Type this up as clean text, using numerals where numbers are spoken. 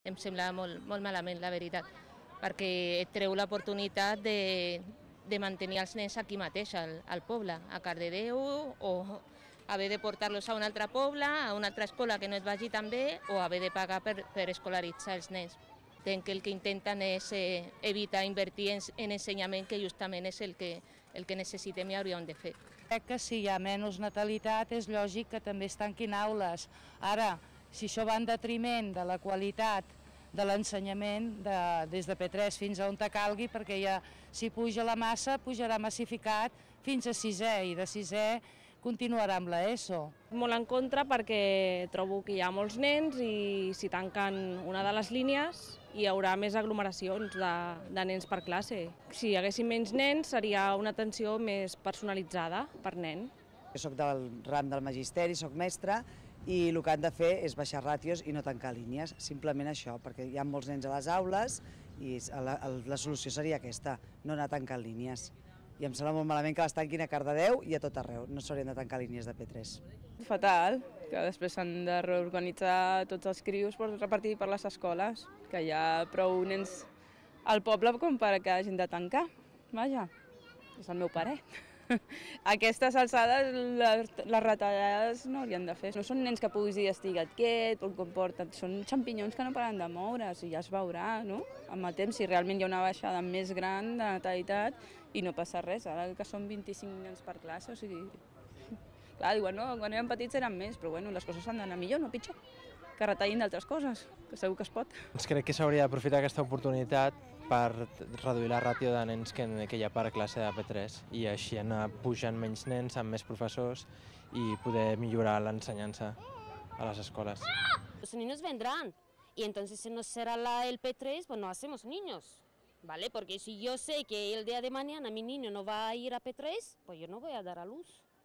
em sembla molt malament, la veritat, perquè et treu l'oportunitat de mantenir els nens aquí mateix, al poble, a Cardedeu, o haver de portar-los a un altre poble, a una altra escola que no et vagi tan bé, o haver de pagar per escolaritzar els nens. Entenc que el que intenten és evitar invertir en ensenyament, que justament és el que necessitem i hauríem de fer. Crec que si hi ha menys natalitat és lògic que també es tanquin aules. Ara, si això va en detriment de la qualitat de l'ensenyament des de P3 fins a on te calgui, perquè ja si puja la massa pujarà massificat fins a 6è i de 6è continuarà amb l'ESO. Molt en contra perquè trobo que hi ha molts nens i si tanquen una de les línies hi haurà més aglomeracions de nens per classe. Si hi haguessin menys nens seria una atenció més personalitzada per nen. Jo soc del ram del magisteri, soc mestra, i el que han de fer és baixar ràtios i no tancar línies, simplement això, perquè hi ha molts nens a les aules i la solució seria aquesta, no anar tancant línies. I em sembla molt malament que les tanquin a Cardedeu i a tot arreu, no s'haurien de tancar línies de P3. Fatal, que després s'han de reorganitzar tots els crios per repartir per les escoles, que hi ha prou nens al poble com per que hagin de tancar. Vaja, és el meu parer. A aquestes alçades les retallades no haurien de fer. No són nens que puguis dir estigue't quiet o comporta't, són xampinyons que no paren de moure's i ja es veurà, no? Amb el temps, si realment hi ha una baixada més gran de natalitat i no passa res, ara que són 25 nens per classe, o sigui... Clar, diuen, no, quan érem petits eren més, però bueno, les coses han d'anar millor, no pitjor, que retallin d'altres coses, que segur que es pot. Crec que s'hauria d'aprofitar aquesta oportunitat per reduir la ràtio de nens que hi ha per classe de P3 i així anar pujant menys nens amb més professors i poder millorar l'ensenyança a les escoles. Los niños vendrán y entonces si no será el P3, pues no hacemos niños, ¿vale? Porque si yo sé que el día de mañana mi niño no va a ir a P3, pues yo no voy a dar a luz.